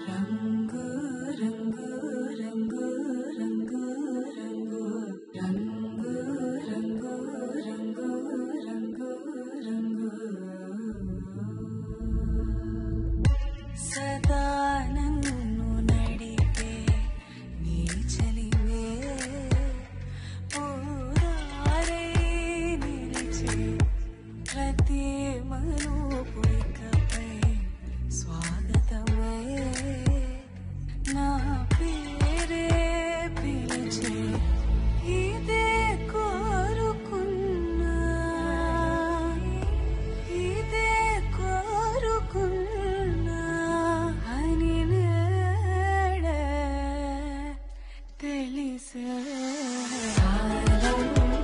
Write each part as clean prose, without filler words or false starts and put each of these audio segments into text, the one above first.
రంగు రంగు రంగు రంగు రంగు రంగు రంగు రంగు రంగు రంగు సదా నన్ను నడిపే నీ చలివే పూరారే నిలిచే ప్రతి మనుపు ఇకపై స్వాగతమే నా పేరే పిలిచే ఇదే కోరుకున్నా ఇదే కోరుకున్నా అని నేడే తెలిసే కాలం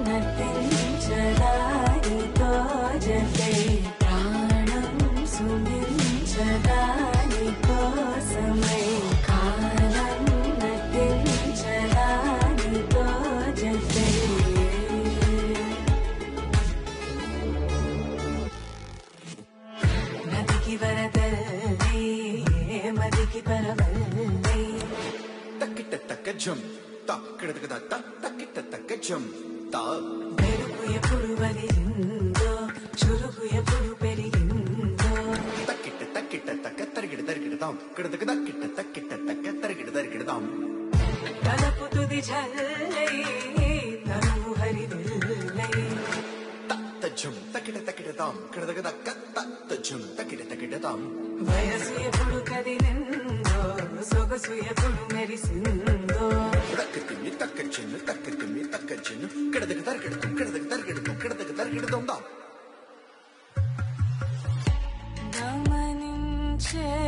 నటించడానితో జతే ప్రాణం సుమించడాని కోసమై కాలం నటించడానితో జతే నదికి వరదల్లి మదికి పరవల్లి తక్కిట తక్క జం తక్కిడతక దత్త తక్కిట తక్క జం తా మెరుపు ఎప్పుడు వదిలిందో చురుకు ఎప్పుడు పెరిగిందో తక్కిట తక్కిట తక్క తరిగిడ తరిగిడతాం కిడతక తక్కిట తక్కిట తక్క తరిగిడ తరిగిడతాం తలపు తుది చల్లై తనువు హరిదిల్లై తత్త జం తక్కిట తక్కిడతాం కిడతక తక్క తత్త జం తక్కిట తక్కిడతాం వయసు ఎప్పుడు కదిలిందో సొగసు ఎప్పుడు మెరిసిందో తక్కతిమ్మి తక్క చిన్ను తక్కతిమ్మి తక్క చిన్ను కిడతక తరిగిడతాం కిడతక తరిగిడతాం కిడతక తరిగిడతాం దా గమనించే